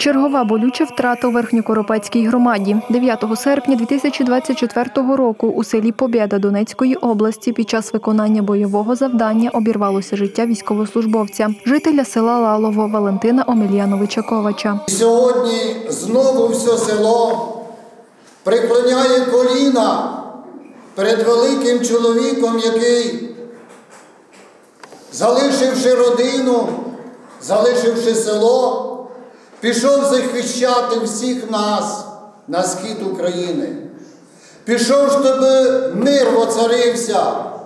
Чергова болюча втрата у Верхньокоропецькій громаді. 9 серпня 2024 року у селі Побєда Донецької області під час виконання бойового завдання обірвалося життя військовослужбовця, жителя села Лалово Валентина Омельяновича Ковача. Сьогодні знову все село преклоняє коліна перед великим чоловіком, який, залишивши родину, залишивши село, пішов захищати всіх нас на схід України. Пішов, щоб мир воцарився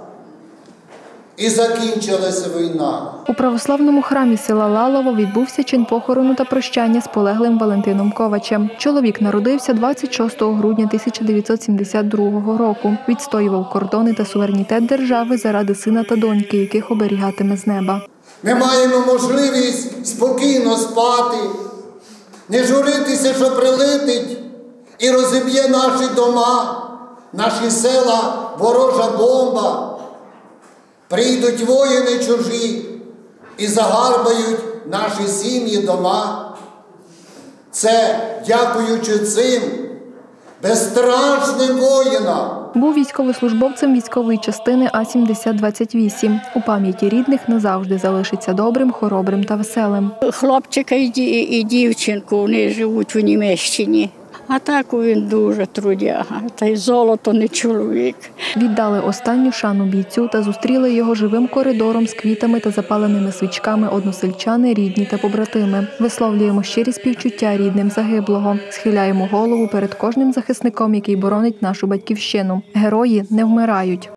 і закінчилася війна. У православному храмі села Лалово відбувся чин похорону та прощання з полеглим Валентином Ковачем. Чоловік народився 26 грудня 1972 року. Відстоював кордони та суверенітет держави заради сина та доньки, яких оберігатиме з неба. Ми маємо можливість спокійно спати, не журитися, що прилетить і розіб'є наші дома, наші села ворожа бомба. Прийдуть воїни чужі і загарбають наші сім'ї, дома. Це дякуючи цим безстрашним воїнам. Був військовослужбовцем військової частини А-7028. У пам'яті рідних назавжди залишиться добрим, хоробрим та веселим. Хлопчика і дівчинку, вони живуть в Німеччині. А так він дуже трудяга, та й золото не чоловік. Віддали останню шану бійцю та зустріли його живим коридором з квітами та запаленими свічками односельчани, рідні та побратими. Висловлюємо щирі співчуття рідним загиблого. Схиляємо голову перед кожним захисником, який боронить нашу батьківщину. Герої не вмирають.